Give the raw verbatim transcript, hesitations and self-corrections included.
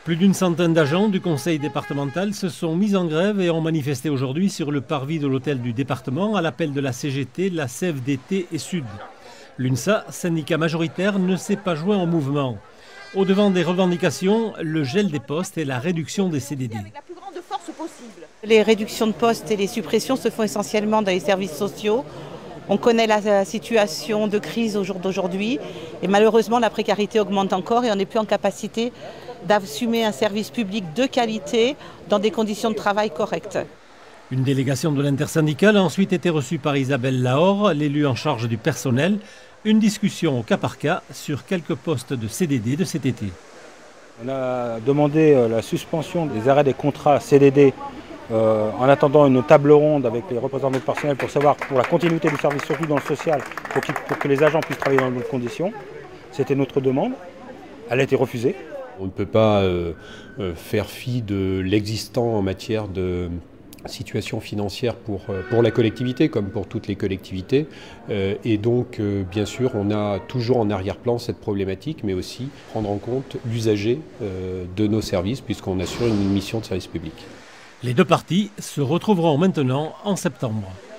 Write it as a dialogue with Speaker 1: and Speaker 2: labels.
Speaker 1: Plus d'une centaine d'agents du conseil départemental se sont mis en grève et ont manifesté aujourd'hui sur le parvis de l'hôtel du département à l'appel de la C G T, la C F D T et Sud. L'UNSA, syndicat majoritaire, ne s'est pas joint au mouvement. Au-devant des revendications, le gel des postes et la réduction des C D D.
Speaker 2: Les réductions de postes et les suppressions se font essentiellement dans les services sociaux. On connaît la situation de crise au jour d'aujourd'hui et malheureusement la précarité augmente encore et on n'est plus en capacité d'assumer un service public de qualité dans des conditions de travail correctes.
Speaker 1: Une délégation de l'intersyndicale a ensuite été reçue par Isabelle Lahore, l'élue en charge du personnel. Une discussion au cas par cas sur quelques postes de C D D de cet été.
Speaker 3: On a demandé la suspension des arrêts des contrats C D D euh, en attendant une table ronde avec les représentants du personnel pour savoir pour la continuité du service, surtout dans le social, pour, pour que les agents puissent travailler dans de bonnes conditions. C'était notre demande. Elle a été refusée.
Speaker 4: On ne peut pas euh, faire fi de l'existant en matière de situation financière pour, pour la collectivité, comme pour toutes les collectivités. Euh, et donc, euh, bien sûr, on a toujours en arrière-plan cette problématique, mais aussi prendre en compte l'usager euh, de nos services, puisqu'on assure une mission de service public.
Speaker 1: Les deux parties se retrouveront maintenant en septembre.